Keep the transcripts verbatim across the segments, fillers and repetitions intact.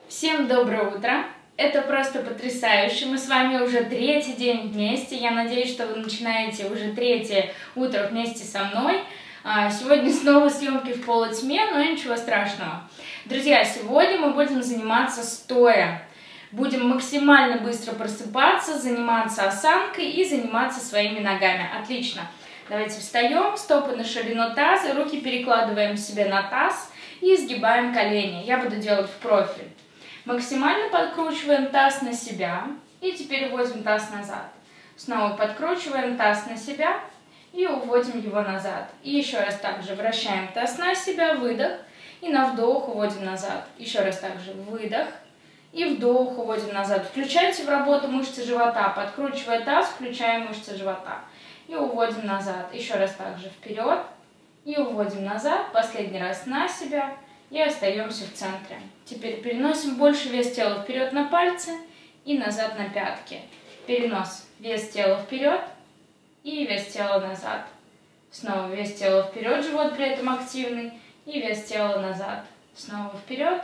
Всем доброе утро! Это просто потрясающе. Мы с вами уже третий день вместе. Я надеюсь, что вы начинаете уже третье утро вместе со мной. Сегодня снова съемки в полутьме, но ничего страшного. Друзья, сегодня мы будем заниматься стоя. Будем максимально быстро просыпаться, заниматься осанкой и заниматься своими ногами. Отлично. Давайте встаем, стопы на ширину таза, руки перекладываем себе на таз и сгибаем колени. Я буду делать в профиль. Максимально подкручиваем таз на себя и теперь уводим таз назад. Снова подкручиваем таз на себя и уводим его назад. И еще раз также вращаем таз на себя, выдох, и на вдох уводим назад. Еще раз также выдох и вдох уводим назад. Включайте в работу мышцы живота, подкручивая таз, включаем мышцы живота. И уводим назад. Еще раз также вперед и уводим назад. Последний раз на себя. И остаемся в центре. Теперь переносим больше вес тела вперед на пальцы и назад на пятки. Перенос. Вес тела вперед и вес тела назад. Снова вес тела вперед, живот при этом активный. И вес тела назад. Снова вперед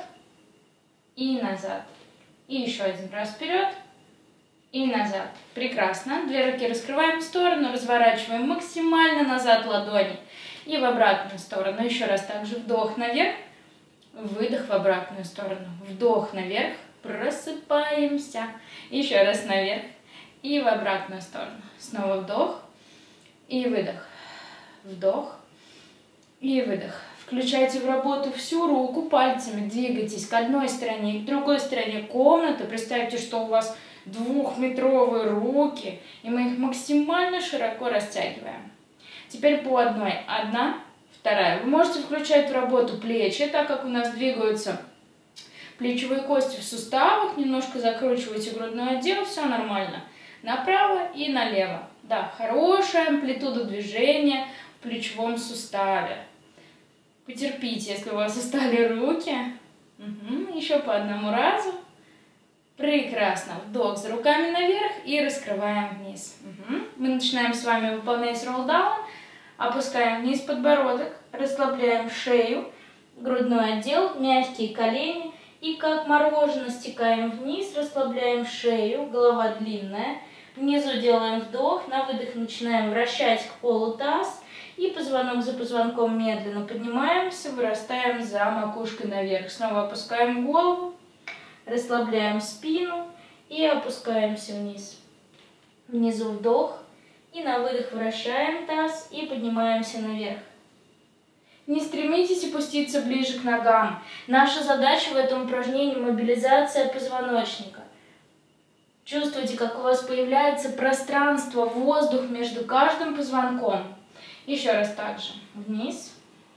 и назад. И еще один раз вперед и назад. Прекрасно. Две руки раскрываем в сторону, разворачиваем максимально назад ладони. И в обратную сторону. Еще раз также вдох наверх. Выдох в обратную сторону. Вдох наверх. Просыпаемся. Еще раз наверх. И в обратную сторону. Снова вдох. И выдох. Вдох. И выдох. Включайте в работу всю руку. Пальцами двигайтесь к одной стороне и к другой стороне комнаты. Представьте, что у вас двухметровые руки. И мы их максимально широко растягиваем. Теперь по одной. Одна. Вторая. Вы можете включать в работу плечи, так как у нас двигаются плечевые кости в суставах. Немножко закручивайте грудной отдел, все нормально. Направо и налево. Да, хорошая амплитуда движения в плечевом суставе. Потерпите, если у вас устали руки. Угу. Еще по одному разу. Прекрасно. Вдох за руками наверх и раскрываем вниз. Угу. Мы начинаем с вами выполнять роллдаун. Опускаем вниз подбородок, расслабляем шею, грудной отдел, мягкие колени. И как мороженое стекаем вниз, расслабляем шею, голова длинная. Внизу делаем вдох, на выдох начинаем вращать к полу таз. И позвонок за позвонком медленно поднимаемся, вырастаем за макушкой наверх. Снова опускаем голову, расслабляем спину и опускаемся вниз. Внизу вдох. И на выдох вращаем таз и поднимаемся наверх. Не стремитесь опуститься ближе к ногам. Наша задача в этом упражнении – мобилизация позвоночника. Чувствуйте, как у вас появляется пространство, воздух между каждым позвонком. Еще раз так же. Вниз.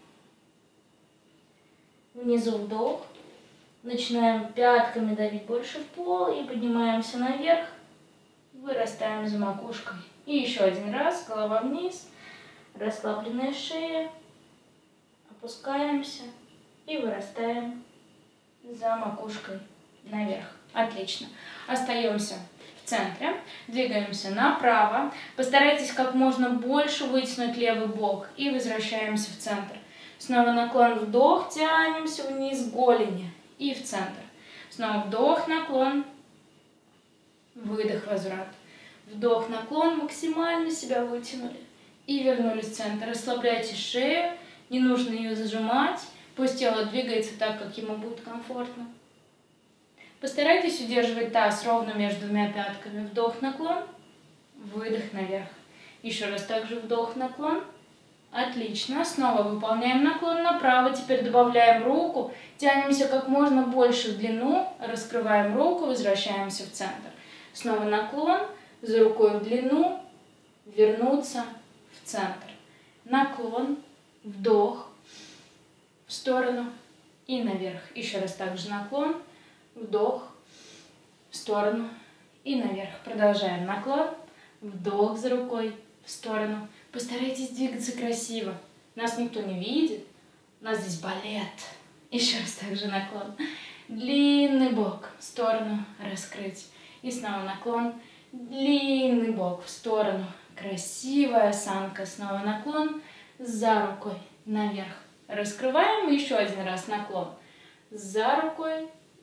Внизу вдох. Начинаем пятками давить больше в пол и поднимаемся наверх. Вырастаем за макушкой. И еще один раз, голова вниз, расслабленная шея, опускаемся и вырастаем за макушкой наверх. Отлично. Остаемся в центре, двигаемся направо. Постарайтесь как можно больше вытянуть левый бок и возвращаемся в центр. Снова наклон, вдох, тянемся вниз голени и в центр. Снова вдох, наклон, выдох, возврат. Вдох, наклон, максимально себя вытянули и вернулись в центр. Расслабляйте шею, не нужно ее зажимать, пусть тело двигается так, как ему будет комфортно. Постарайтесь удерживать таз ровно между двумя пятками. Вдох, наклон, выдох наверх. Еще раз также вдох, наклон. Отлично. Снова выполняем наклон направо. Теперь добавляем руку, тянемся как можно больше в длину, раскрываем руку, возвращаемся в центр. Снова наклон. За рукой в длину, вернуться в центр. Наклон, вдох, в сторону и наверх. Еще раз также наклон, вдох, в сторону и наверх. Продолжаем наклон, вдох за рукой, в сторону. Постарайтесь двигаться красиво. Нас никто не видит, у нас здесь балет. Еще раз также наклон. Длинный бок, в сторону, раскрыть. И снова наклон. Длинный бок в сторону. Красивая осанка. Снова наклон. За рукой наверх. Раскрываем. Еще один раз наклон. За рукой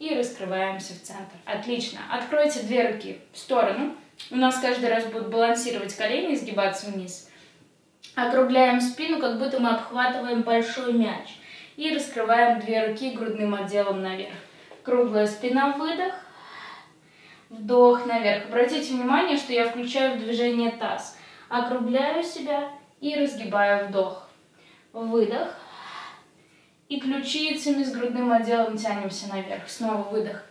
и раскрываемся в центр. Отлично. Откройте две руки в сторону. У нас каждый раз будут балансировать колени, изгибаться вниз. Округляем спину, как будто мы обхватываем большой мяч. И раскрываем две руки грудным отделом наверх. Круглая спина, выдох. Вдох наверх. Обратите внимание, что я включаю в движение таз. Округляю себя и разгибаю вдох. Выдох. И ключицами с грудным отделом тянемся наверх. Снова выдох.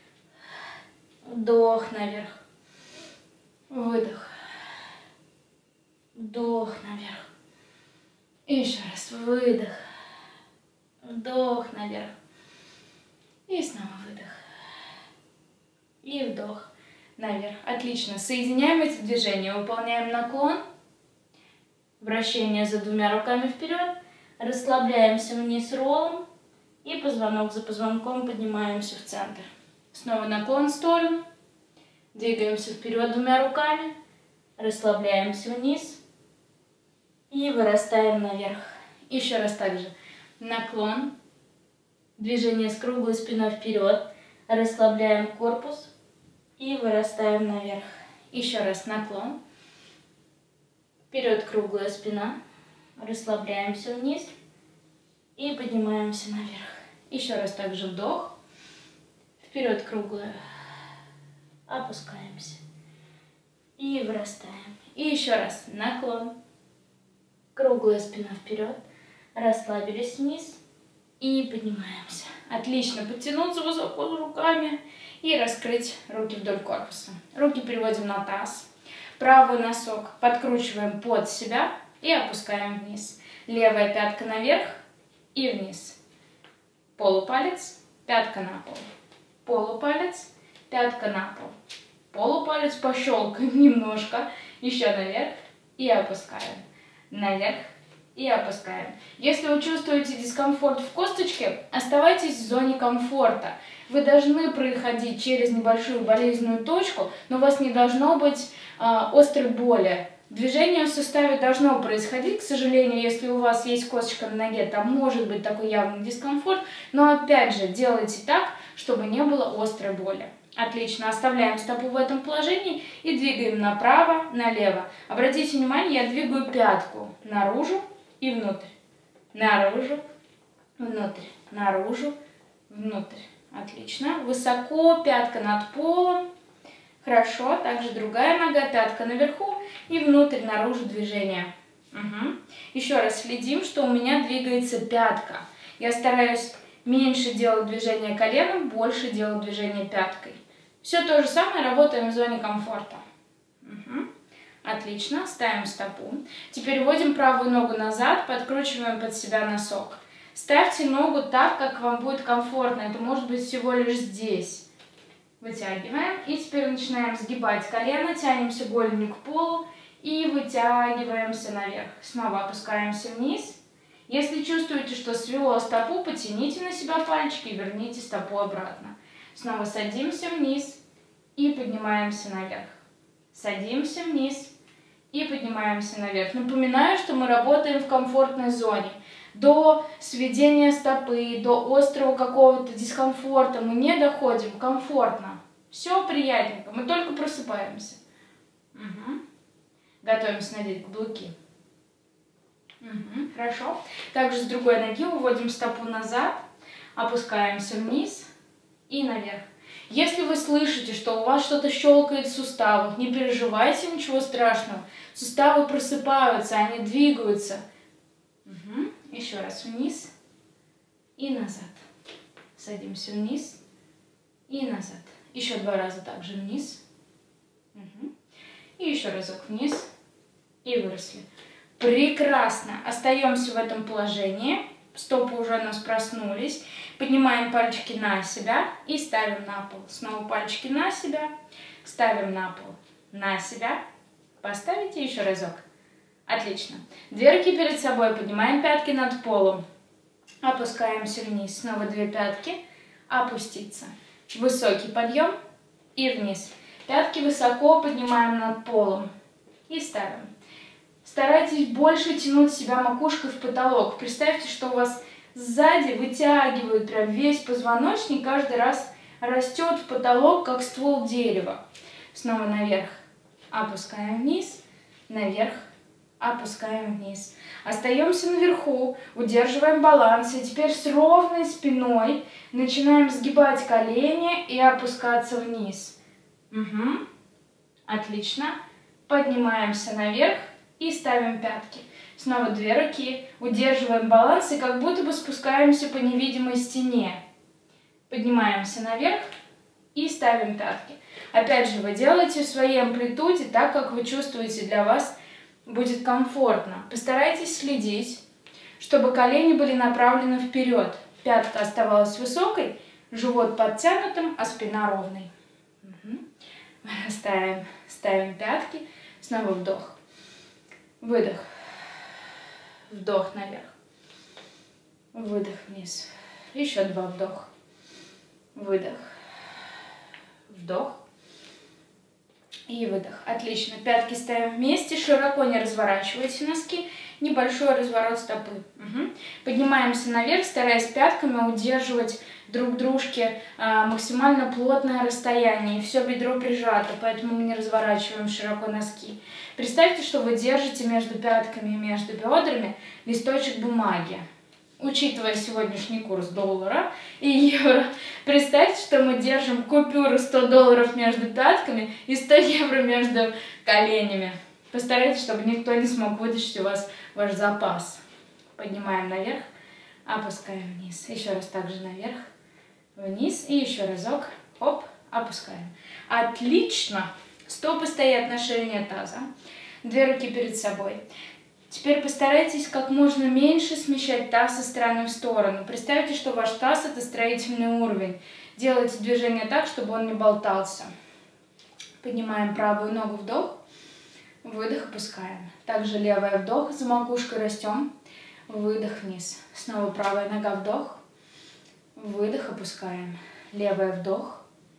Вдох наверх. Выдох. Вдох наверх. И еще раз. Выдох. Вдох наверх. И снова выдох. И вдох наверх. Отлично. Соединяем эти движения. Выполняем наклон. Вращение за двумя руками вперед. Расслабляемся вниз роллом. И позвонок за позвонком поднимаемся в центр. Снова наклон в сторону. Двигаемся вперед двумя руками. Расслабляемся вниз. И вырастаем наверх. Еще раз также. Наклон. Движение с круглой спиной вперед. Расслабляем корпус. И вырастаем наверх. Еще раз наклон. Вперед круглая спина. Расслабляемся вниз. И поднимаемся наверх. Еще раз также вдох. Вперед круглая. Опускаемся. И вырастаем. И еще раз наклон. Круглая спина вперед. Расслабились вниз. И поднимаемся. Отлично. Подтянуться высоко руками. И раскрыть руки вдоль корпуса. Руки переводим на таз. Правый носок подкручиваем под себя. И опускаем вниз. Левая пятка наверх. И вниз. Полупалец. Пятка на пол. Полупалец. Пятка на пол. Полупалец пощелкаем немножко. Еще наверх. И опускаем. Наверх. И опускаем. Если вы чувствуете дискомфорт в косточке, оставайтесь в зоне комфорта. Вы должны проходить через небольшую болезненную точку, но у вас не должно быть э, острой боли. Движение в суставе должно происходить. К сожалению, если у вас есть косточка на ноге, там может быть такой явный дискомфорт. Но опять же, делайте так, чтобы не было острой боли. Отлично. Оставляем стопу в этом положении и двигаем направо, налево. Обратите внимание, я двигаю пятку наружу и внутрь. Наружу, внутрь, наружу, внутрь. Отлично. Высоко, пятка над полом. Хорошо. Также другая нога, пятка наверху и внутрь, наружу движение. Угу. Еще раз следим, что у меня двигается пятка. Я стараюсь меньше делать движение коленом, больше делать движение пяткой. Все то же самое, работаем в зоне комфорта. Угу. Отлично, ставим стопу. Теперь вводим правую ногу назад, подкручиваем под себя носок. Ставьте ногу так, как вам будет комфортно. Это может быть всего лишь здесь. Вытягиваем. И теперь начинаем сгибать колено, тянемся голенью к полу и вытягиваемся наверх. Снова опускаемся вниз. Если чувствуете, что свело стопу, потяните на себя пальчики и верните стопу обратно. Снова садимся вниз и поднимаемся наверх. Садимся вниз и поднимаемся наверх. Напоминаю, что мы работаем в комфортной зоне. До сведения стопы, до острого какого-то дискомфорта мы не доходим. Комфортно. Все приятненько. Мы только просыпаемся. Угу. Готовимся надеть каблуки. Угу, хорошо. Также с другой ноги уводим стопу назад, опускаемся вниз и наверх. Если вы слышите, что у вас что-то щелкает в суставах, не переживайте, ничего страшного. Суставы просыпаются, они двигаются. Угу. Еще раз вниз и назад. Садимся вниз и назад. Еще два раза также вниз. Угу. И еще разок вниз и выросли. Прекрасно. Остаемся в этом положении. Стопы уже у нас проснулись. Поднимаем пальчики на себя и ставим на пол. Снова пальчики на себя. Ставим на пол. На себя. Поставите еще разок. Отлично. Две руки перед собой. Поднимаем пятки над полом. Опускаемся вниз. Снова две пятки. Опуститься. Высокий подъем и вниз. Пятки высоко поднимаем над полом. И ставим. Старайтесь больше тянуть себя макушкой в потолок. Представьте, что у вас сзади вытягивают прям весь позвоночник каждый раз, растет в потолок, как ствол дерева. Снова наверх, опускаем вниз, наверх, опускаем вниз. Остаемся наверху, удерживаем баланс. И теперь с ровной спиной начинаем сгибать колени и опускаться вниз. Угу. Отлично. Поднимаемся наверх и ставим пятки. Снова две руки, удерживаем баланс и как будто бы спускаемся по невидимой стене. Поднимаемся наверх и ставим пятки. Опять же, вы делаете в своей амплитуде так, как вы чувствуете, для вас будет комфортно. Постарайтесь следить, чтобы колени были направлены вперед. Пятка оставалась высокой, живот подтянутым, а спина ровной. Угу. Ставим, ставим пятки. Снова вдох. Выдох. Вдох наверх. Выдох вниз. Еще два вдоха. Выдох. Вдох. И выдох. Отлично. Пятки ставим вместе. Широко не разворачивайте носки. Небольшой разворот стопы. Угу. Поднимаемся наверх, стараясь пятками удерживать друг дружке а, максимально плотное расстояние. И все бедро прижато, поэтому мы не разворачиваем широко носки. Представьте, что вы держите между пятками и между бедрами листочек бумаги. Учитывая сегодняшний курс доллара и евро, представьте, что мы держим купюру сто долларов между пятками и сто евро между коленями. Постарайтесь, чтобы никто не смог вытащить у вас ваш запас. Поднимаем наверх, опускаем вниз. Еще раз также наверх, вниз и еще разок. Оп, опускаем. Отлично. Стопы стоят на ширине таза. Две руки перед собой. Теперь постарайтесь как можно меньше смещать таз из стороны в сторону. Представьте, что ваш таз — это строительный уровень. Делайте движение так, чтобы он не болтался. Поднимаем правую ногу, вдох. Выдох, опускаем. Также левая вдох, за макушкой растем. Выдох вниз. Снова правая нога, вдох. Выдох, опускаем. Левая вдох.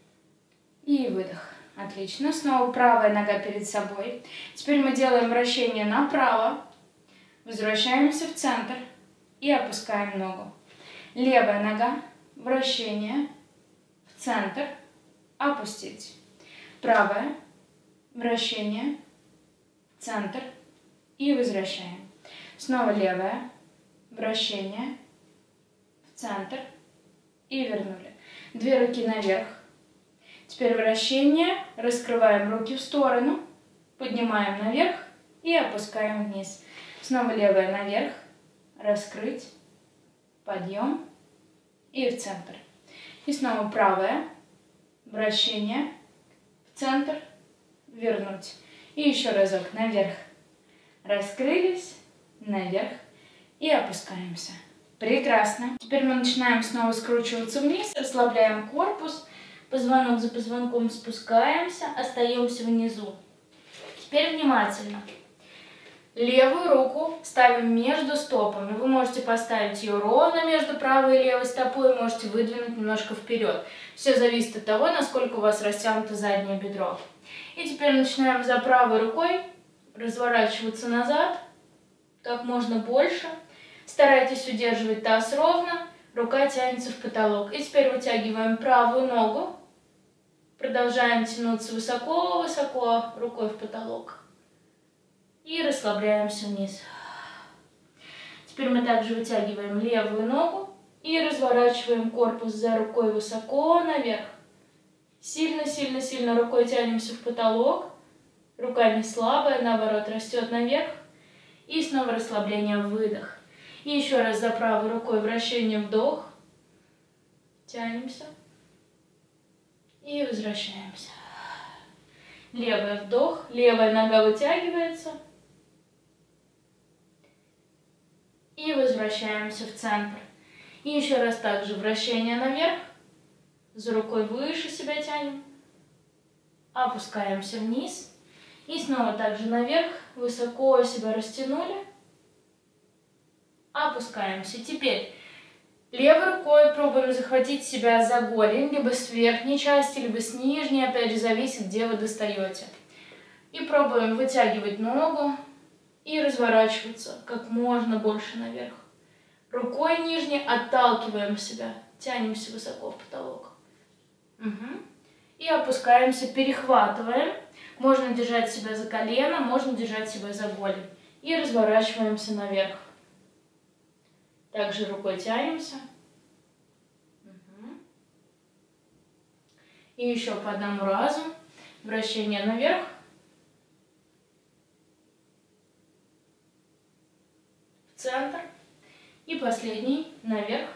И выдох. Отлично. Снова правая нога перед собой. Теперь мы делаем вращение направо. Возвращаемся в центр и опускаем ногу. Левая нога, вращение, в центр, опустить. Правая, вращение, в центр и возвращаем. Снова левая, вращение, в центр и вернули. Две руки наверх. Теперь вращение, раскрываем руки в сторону, поднимаем наверх и опускаем вниз. Снова левая наверх, раскрыть, подъем и в центр. И снова правая, вращение, в центр, вернуть. И еще разок наверх, раскрылись, наверх и опускаемся. Прекрасно. Теперь мы начинаем снова скручиваться вниз, расслабляем корпус, позвонок за позвонком спускаемся, остаемся внизу. Теперь внимательно. Левую руку ставим между стопами. Вы можете поставить ее ровно между правой и левой стопой, можете выдвинуть немножко вперед. Все зависит от того, насколько у вас растянуто заднее бедро. И теперь начинаем за правой рукой разворачиваться назад, как можно больше. Старайтесь удерживать таз ровно, рука тянется в потолок. И теперь вытягиваем правую ногу, продолжаем тянуться высоко-высоко рукой в потолок. И расслабляемся вниз. Теперь мы также вытягиваем левую ногу и разворачиваем корпус за рукой высоко наверх. Сильно-сильно-сильно рукой тянемся в потолок. Рука не слабая, наоборот, растет наверх. И снова расслабление, выдох. И еще раз за правой рукой вращение, вдох. Тянемся. И возвращаемся. Левый вдох, левая нога вытягивается. И возвращаемся в центр. И еще раз также вращение наверх. За рукой выше себя тянем. Опускаемся вниз. И снова также наверх. Высоко себя растянули. Опускаемся. Теперь левой рукой пробуем захватить себя за голень, либо с верхней части, либо с нижней. Опять же, зависит, где вы достаете. И пробуем вытягивать ногу и разворачиваться как можно больше наверх. Рукой нижней отталкиваем себя, тянемся высоко в потолок. Угу. И опускаемся, перехватываем. Можно держать себя за колено, можно держать себя за голень. И разворачиваемся наверх. Также рукой тянемся. Угу. И еще по одному разу. Вращение наверх. В центр. И последний наверх.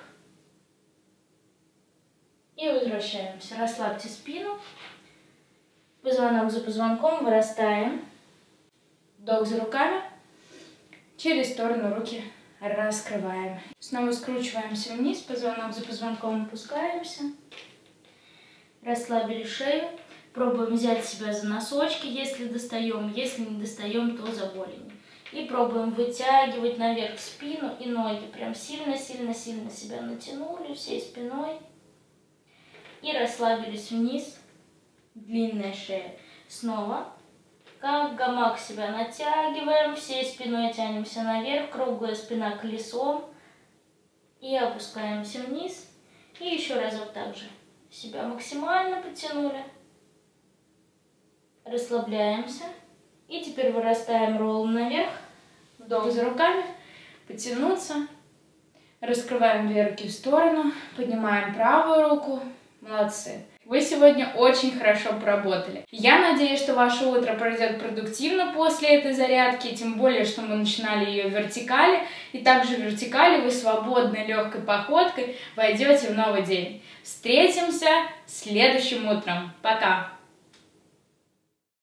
И возвращаемся. Расслабьте спину. Позвонок за позвонком. Вырастаем. Вдох за руками. Через сторону руки раскрываем. Снова скручиваемся вниз. Позвонок за позвонком опускаемся. Расслабили шею. Пробуем взять себя за носочки, если достаем. Если не достаем, то за голени. И пробуем вытягивать наверх спину и ноги. Прям сильно-сильно-сильно себя натянули всей спиной. И расслабились вниз. Длинная шея. Снова. Как гамак себя натягиваем. Всей спиной тянемся наверх. Круглая спина колесом. И опускаемся вниз. И еще разок так же. Себя максимально подтянули. Расслабляемся. И теперь вырастаем роллом наверх. Вдох за руками. Потянуться. Раскрываем две руки в сторону. Поднимаем правую руку. Молодцы. Вы сегодня очень хорошо поработали. Я надеюсь, что ваше утро пройдет продуктивно после этой зарядки, тем более, что мы начинали ее в вертикали. И также в вертикали вы свободной легкой походкой войдете в новый день. Встретимся следующим утром. Пока!